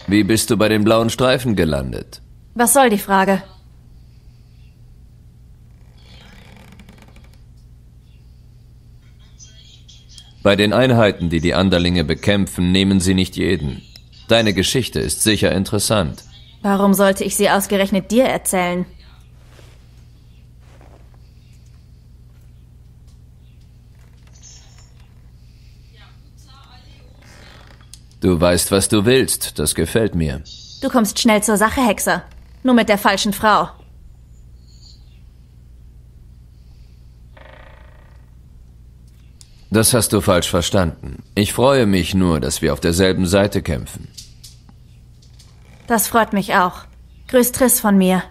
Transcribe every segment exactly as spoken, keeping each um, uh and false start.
Wie bist du bei den blauen Streifen gelandet? Was soll die Frage? Bei den Einheiten, die die Anderlinge bekämpfen, nehmen sie nicht jeden. Deine Geschichte ist sicher interessant. Warum sollte ich sie ausgerechnet dir erzählen? Du weißt, was du willst. Das gefällt mir. Du kommst schnell zur Sache, Hexer. Nur mit der falschen Frau. Das hast du falsch verstanden. Ich freue mich nur, dass wir auf derselben Seite kämpfen. Das freut mich auch. Grüß Triss von mir.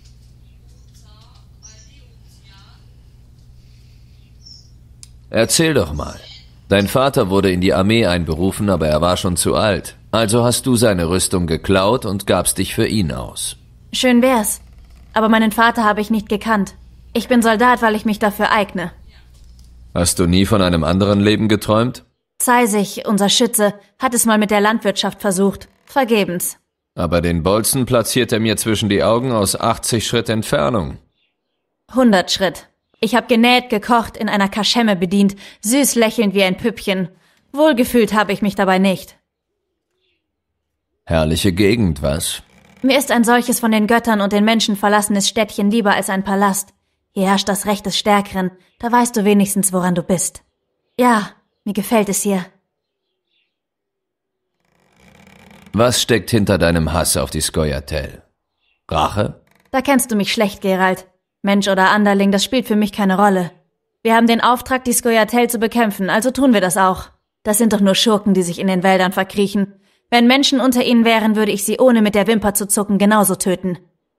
Erzähl doch mal. Dein Vater wurde in die Armee einberufen, aber er war schon zu alt. Also hast du seine Rüstung geklaut und gabst dich für ihn aus. Schön wär's. Aber meinen Vater habe ich nicht gekannt. Ich bin Soldat, weil ich mich dafür eigne. Hast du nie von einem anderen Leben geträumt? Zeisig, unser Schütze, hat es mal mit der Landwirtschaft versucht. Vergebens. Aber den Bolzen platziert er mir zwischen die Augen aus achtzig Schritt Entfernung. Hundert Schritt. Ich hab genäht, gekocht, in einer Kaschemme bedient, süß lächelnd wie ein Püppchen. Wohlgefühlt habe ich mich dabei nicht. Herrliche Gegend, was? Mir ist ein solches von den Göttern und den Menschen verlassenes Städtchen lieber als ein Palast. Hier herrscht das Recht des Stärkeren, da weißt du wenigstens, woran du bist. Ja, mir gefällt es hier. Was steckt hinter deinem Hass auf die Scoia'tael? Rache? Da kennst du mich schlecht, Geralt. Mensch oder Anderling, das spielt für mich keine Rolle. Wir haben den Auftrag, die Scoia'tael zu bekämpfen, also tun wir das auch. Das sind doch nur Schurken, die sich in den Wäldern verkriechen. Wenn Menschen unter ihnen wären, würde ich sie ohne mit der Wimper zu zucken genauso töten.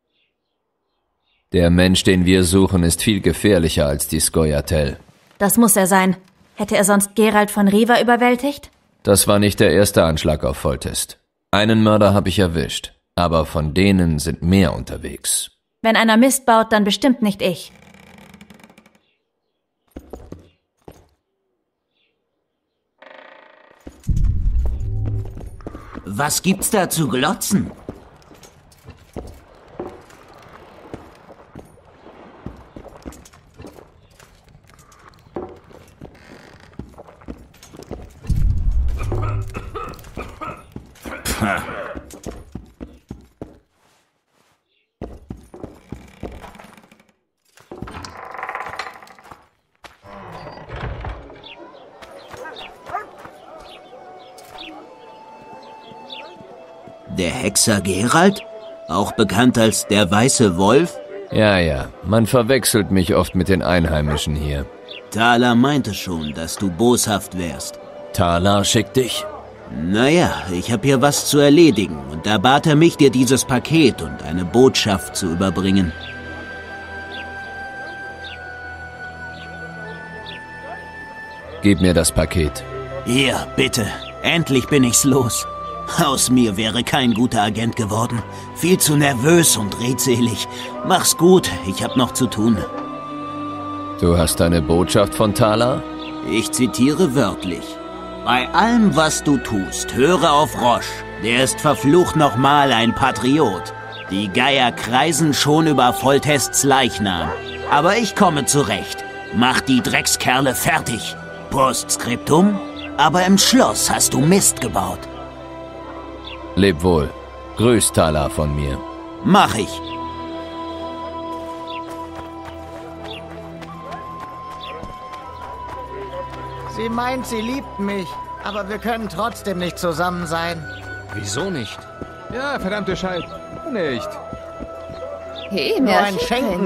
Der Mensch, den wir suchen, ist viel gefährlicher als die Scoia'tael. Das muss er sein. Hätte er sonst Geralt von Riva überwältigt? Das war nicht der erste Anschlag auf Foltest. Einen Mörder habe ich erwischt, aber von denen sind mehr unterwegs. Wenn einer Mist baut, dann bestimmt nicht ich. Was gibt's da zu glotzen? Der Hexer Geralt? Auch bekannt als der Weiße Wolf? Ja, ja, man verwechselt mich oft mit den Einheimischen hier. Thalar meinte schon, dass du boshaft wärst. Thalar schickt dich? Naja, ich habe hier was zu erledigen und da bat er mich, dir dieses Paket und eine Botschaft zu überbringen. Gib mir das Paket. Hier, bitte. Endlich bin ich's los. Aus mir wäre kein guter Agent geworden. Viel zu nervös und redselig. Mach's gut, ich hab noch zu tun. Du hast eine Botschaft von Thalar? Ich zitiere wörtlich. Bei allem, was du tust, höre auf Roche. Der ist verflucht nochmal ein Patriot. Die Geier kreisen schon über Foltests Leichnam. Aber ich komme zurecht. Mach die Dreckskerle fertig. Postskriptum? Aber im Schloss hast du Mist gebaut. Leb wohl. Grüß Thalar von mir. Mach ich. Sie meint, sie liebt mich, aber wir können trotzdem nicht zusammen sein. Wieso nicht? Ja, verdammte Scheiße. Nicht. Hey, Nur ein Märchenprinz. Schenken.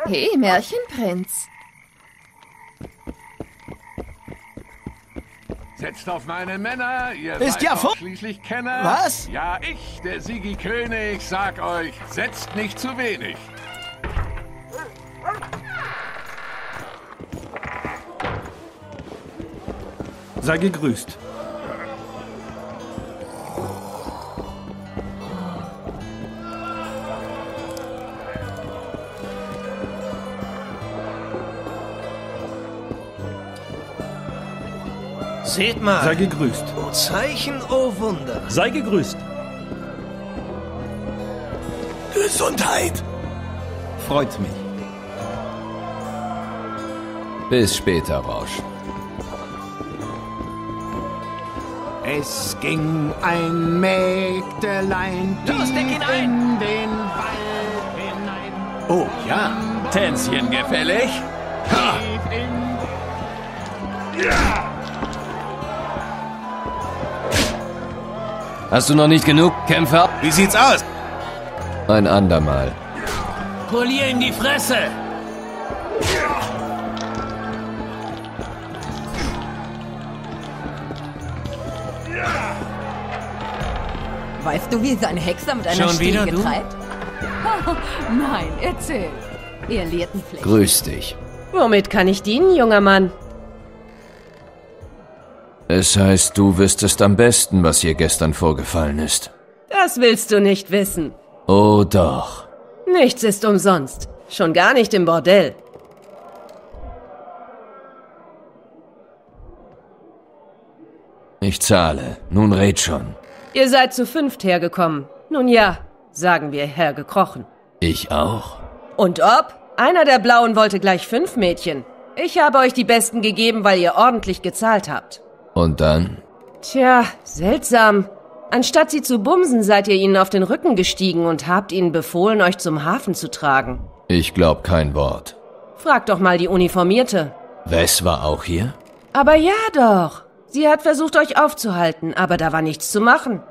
Hey, Märchenprinz. Setzt auf meine Männer, ihr Ist seid ja doch fu- schließlich Kenner. Was? Ja, ich, der Sigi König, sag euch, setzt nicht zu wenig. Sei gegrüßt. Seht mal. Sei gegrüßt. O Zeichen, o Wunder. Sei gegrüßt. Gesundheit. Freut mich. Bis später, Rausch. Es ging ein Mägdelein Los, deck ihn ein. in den Wald hinein. Oh ja, Tänzchen gefällig? Ha! Tief in Hast du noch nicht genug, Kämpfer? Wie sieht's aus? Ein andermal. Polier ihm die Fresse! Weißt du, wie es ein Hexer mit einer Schon Stiege wieder du? treibt? Nein, erzähl. Ihr Liertenfleck. Grüß dich. Womit kann ich dienen, junger Mann? Es heißt, du wüsstest am besten, was hier gestern vorgefallen ist. Das willst du nicht wissen. Oh doch. Nichts ist umsonst. Schon gar nicht im Bordell. Ich zahle. Nun red schon. Ihr seid zu fünft hergekommen. Nun ja, sagen wir hergekrochen. Ich auch. Und ob? Einer der Blauen wollte gleich fünf Mädchen. Ich habe euch die Besten gegeben, weil ihr ordentlich gezahlt habt. Und dann? Tja, seltsam. Anstatt sie zu bumsen, seid ihr ihnen auf den Rücken gestiegen und habt ihnen befohlen, euch zum Hafen zu tragen. Ich glaub kein Wort. Frag doch mal die Uniformierte. Wes war auch hier? Aber ja doch. Sie hat versucht, euch aufzuhalten, aber da war nichts zu machen.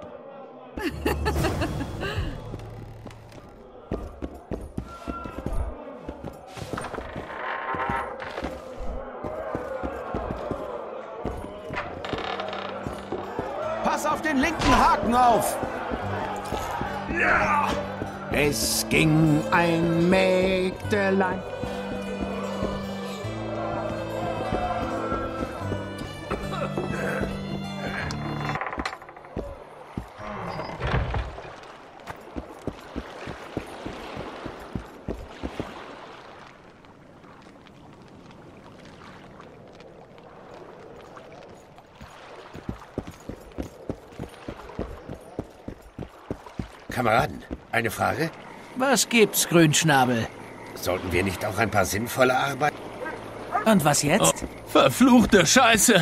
Pass auf den linken Haken auf! Ja. Es ging ein Mägdelein. Kameraden, eine Frage? Was gibt's, Grünschnabel? Sollten wir nicht auch ein paar sinnvolle Arbeit... Und was jetzt? Verfluchte Scheiße!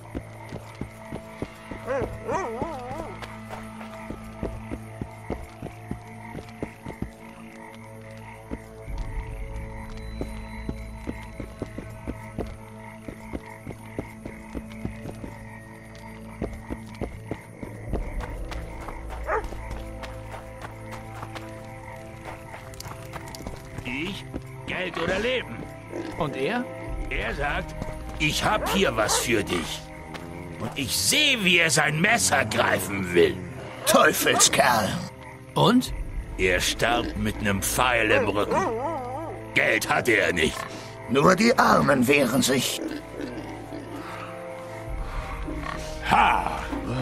Ich? Geld oder Leben? Und er? Er sagt, ich hab hier was für dich. Und ich sehe, wie er sein Messer greifen will. Teufelskerl. Und? Er starb mit nem Pfeil im Rücken. Geld hatte er nicht. Nur die Armen wehren sich. Ha!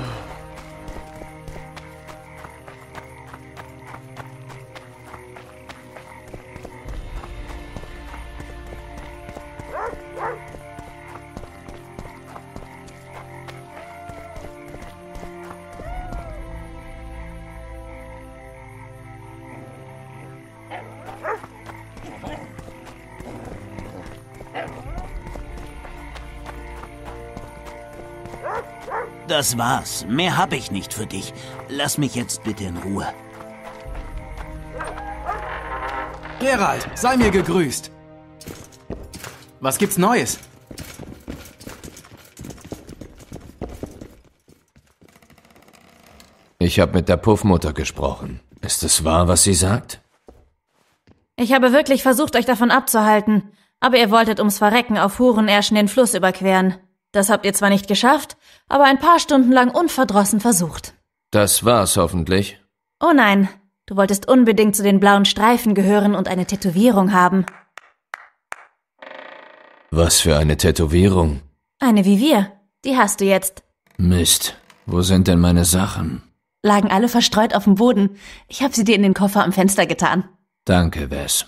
Das war's. Mehr hab ich nicht für dich. Lass mich jetzt bitte in Ruhe. Geralt, sei mir gegrüßt. Was gibt's Neues? Ich habe mit der Puffmutter gesprochen. Ist es wahr, was sie sagt? Ich habe wirklich versucht, euch davon abzuhalten, aber ihr wolltet ums Verrecken auf Hurenärschen den Fluss überqueren. Das habt ihr zwar nicht geschafft, aber ein paar Stunden lang unverdrossen versucht. Das war's hoffentlich. Oh nein, du wolltest unbedingt zu den blauen Streifen gehören und eine Tätowierung haben. Was für eine Tätowierung? Eine wie wir. Die hast du jetzt. Mist, wo sind denn meine Sachen? Lagen alle verstreut auf dem Boden. Ich habe sie dir in den Koffer am Fenster getan. Danke, Wes.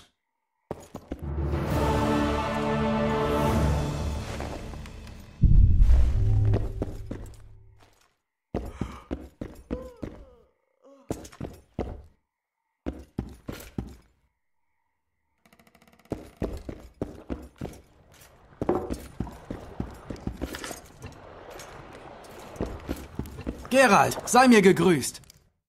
Geralt, sei mir gegrüßt.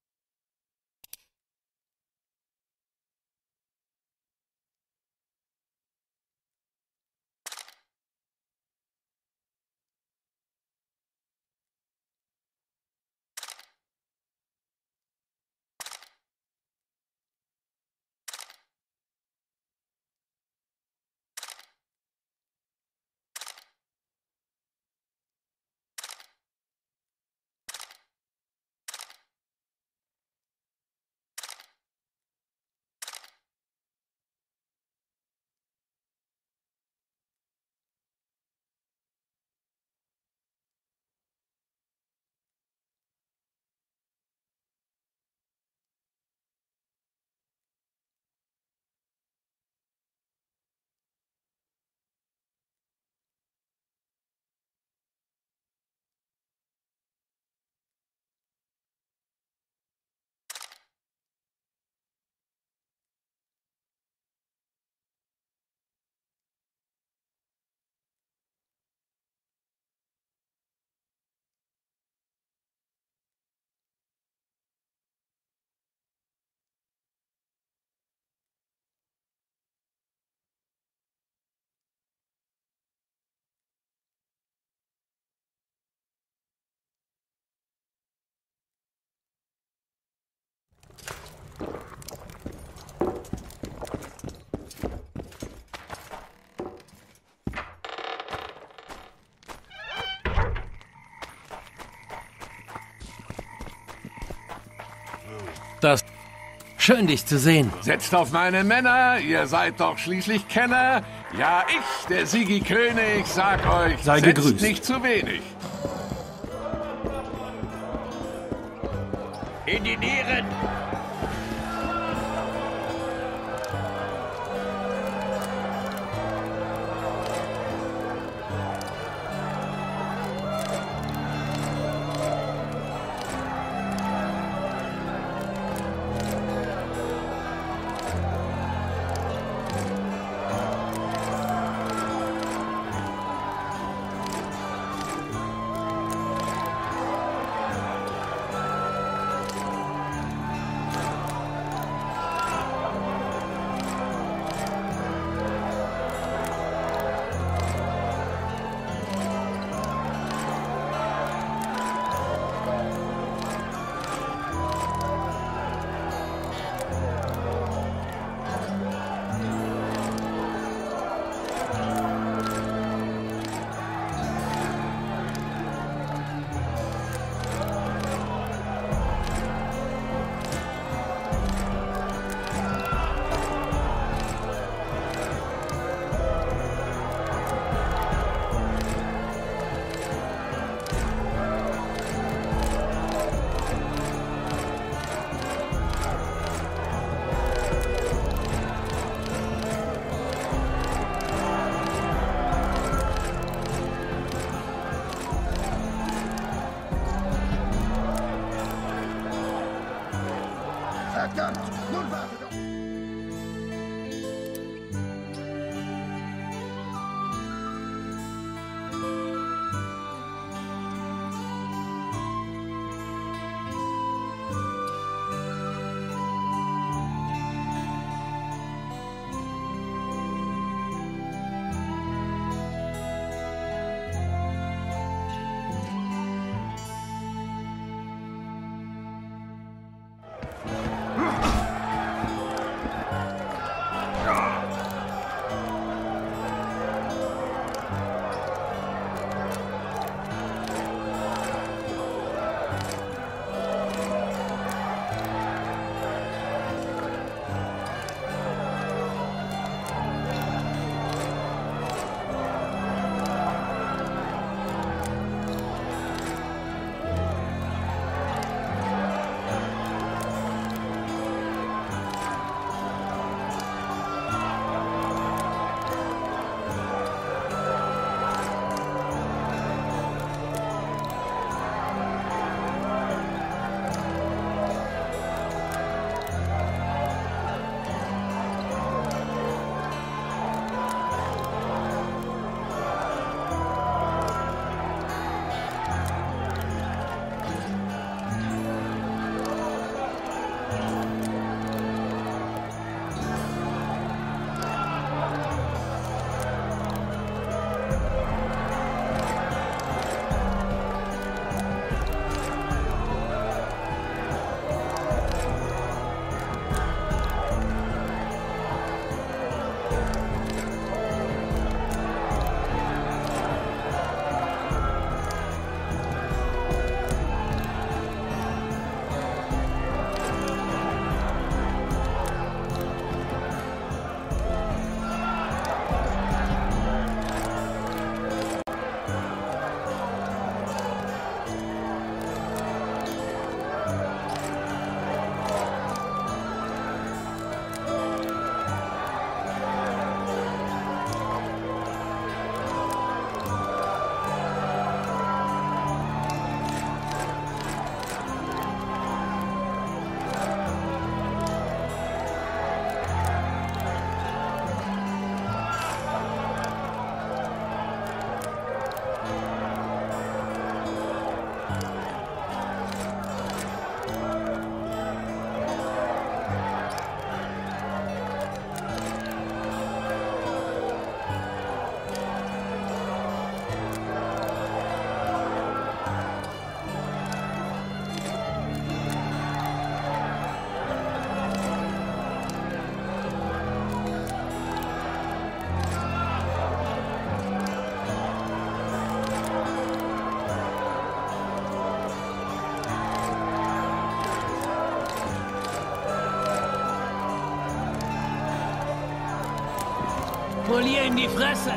Das. Schön, dich zu sehen. Setzt auf meine Männer, ihr seid doch schließlich Kenner. Ja, ich, der Sigi König, sag euch, Sei setzt gegrüßt. nicht zu wenig. In die Nieren! Verdammt! Nun warte doch! Polier ihm die Fresse!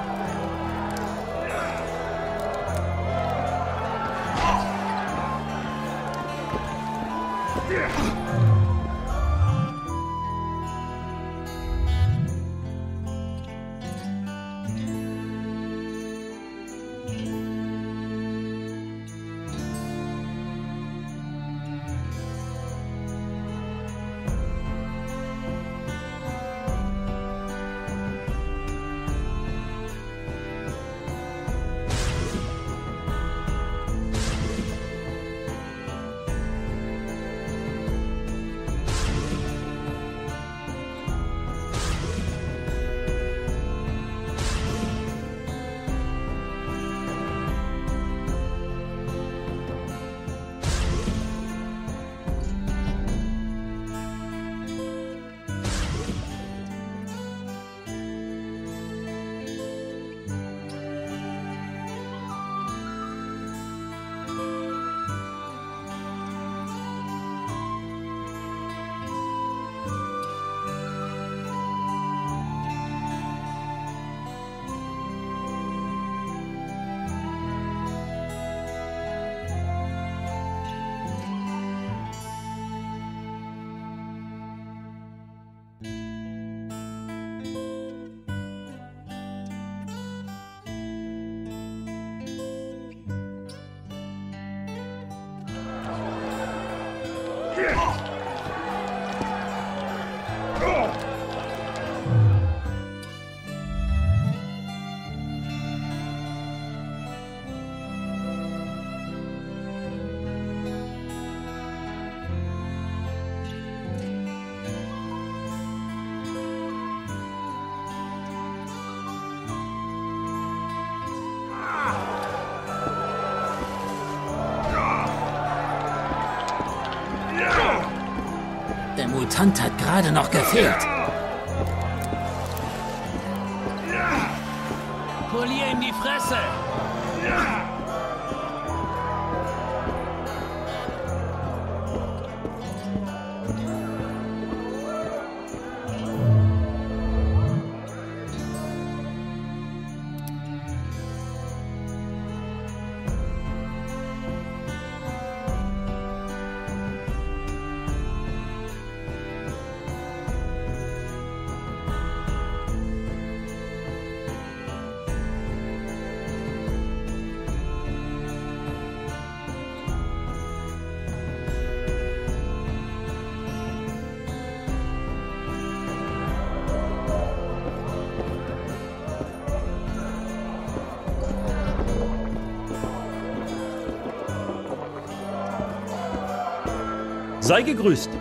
Der Mutant hat gerade noch gefehlt. Polier ihm die Fresse! Sei gegrüßt.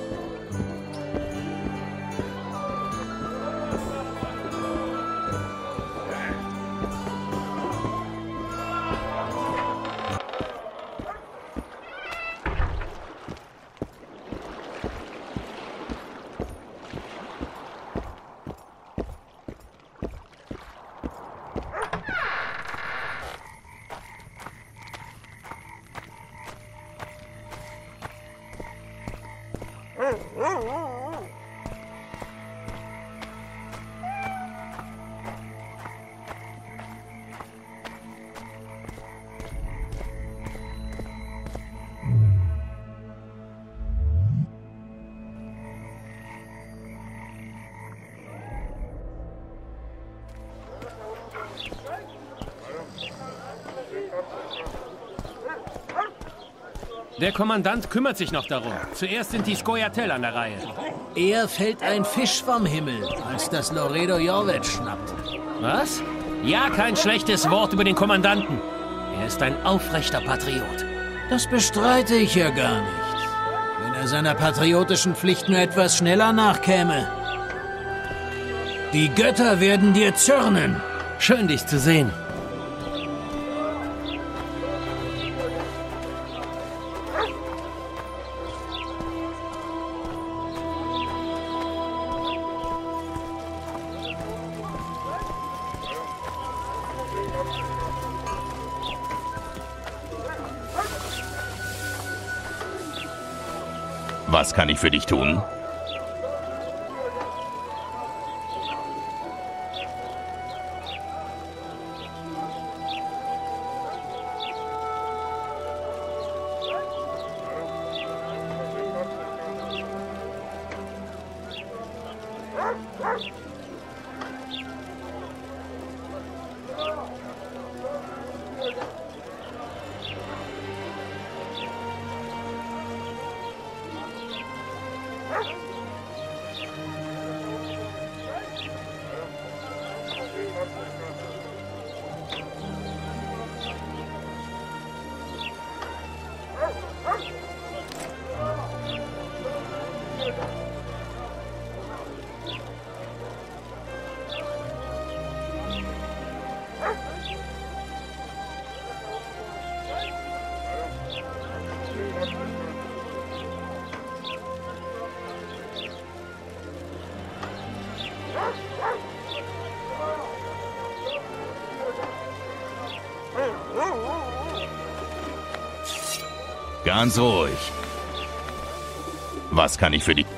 Der Kommandant kümmert sich noch darum. Zuerst sind die Scoia'tael an der Reihe. Eher fällt ein Fisch vom Himmel, als dass Loredo Jorvec schnappt. Was? Ja, kein schlechtes Wort über den Kommandanten. Er ist ein aufrechter Patriot. Das bestreite ich ja gar nicht. Wenn er seiner patriotischen Pflicht nur etwas schneller nachkäme. Die Götter werden dir zürnen. Schön, dich zu sehen. Was kann ich für dich tun? Ganz ruhig. Was kann ich für dich...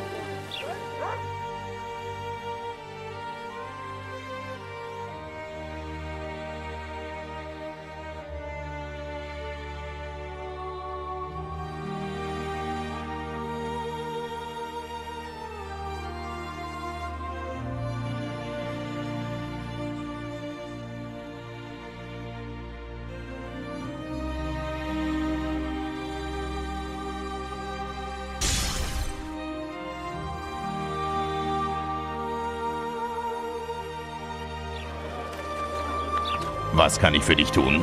Was kann ich für dich tun?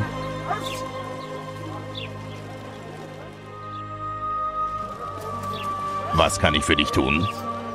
Was kann ich für dich tun?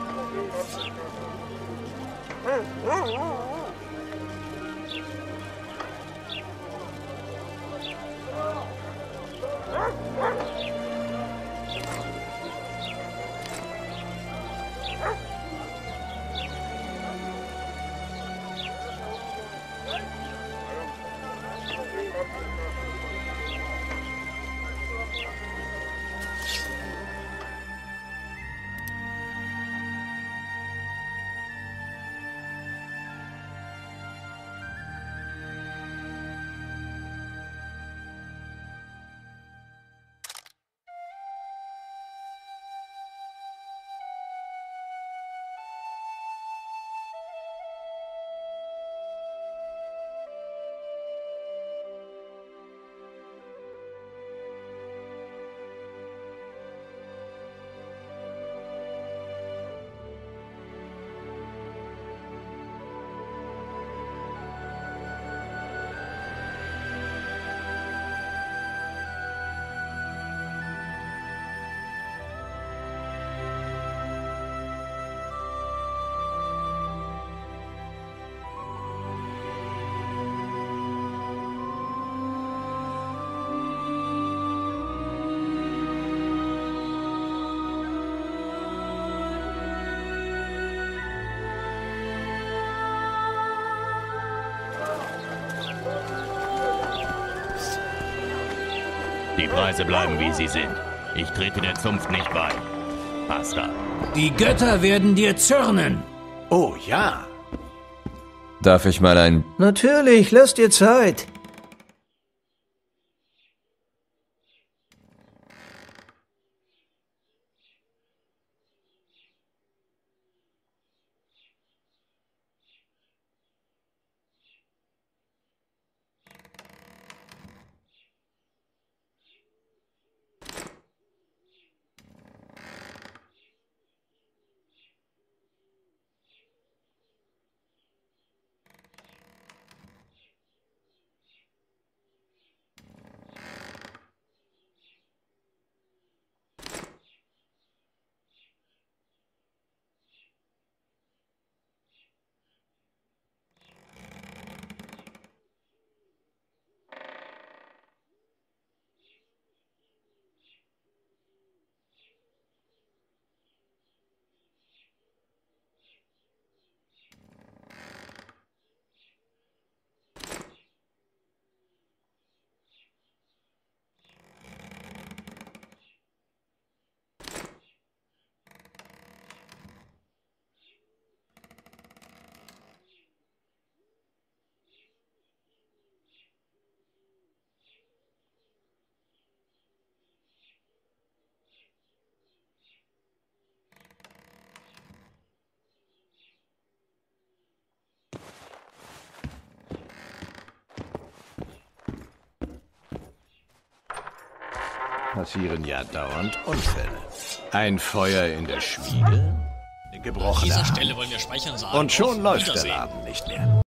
Die Preise bleiben, wie sie sind. Ich trete der Zunft nicht bei. Basta. Die Götter werden dir zürnen. Oh ja. Darf ich mal ein... Natürlich, lass dir Zeit. Passieren ja dauernd Unfälle. Ein Feuer in der Schmiede, eine gebrochene An dieser Hand. Stelle wollen wir speichern sagen. Und schon auf läuft der Wiedersehen. Laden nicht mehr.